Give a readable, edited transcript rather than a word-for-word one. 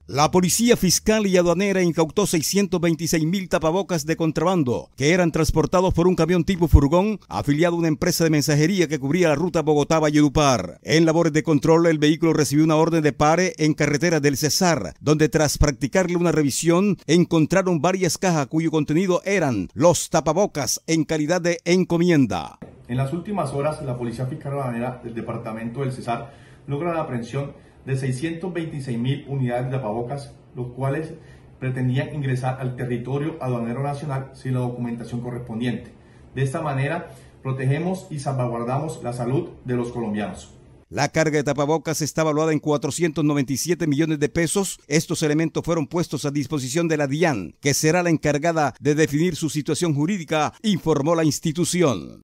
La policía fiscal y aduanera incautó 626.000 tapabocas de contrabando que eran transportados por un camión tipo furgón afiliado a una empresa de mensajería que cubría la ruta Bogotá-Valledupar. En labores de control, el vehículo recibió una orden de pare en carretera del Cesar, donde tras practicarle una revisión encontraron varias cajas cuyo contenido eran los tapabocas en calidad de encomienda. En las últimas horas, la Policía Fiscal Aduanera del Departamento del Cesar logra la aprehensión de 626.000 unidades de tapabocas, los cuales pretendían ingresar al territorio aduanero nacional sin la documentación correspondiente. De esta manera, protegemos y salvaguardamos la salud de los colombianos. La carga de tapabocas está valuada en 497 millones de pesos. Estos elementos fueron puestos a disposición de la DIAN, que será la encargada de definir su situación jurídica, informó la institución.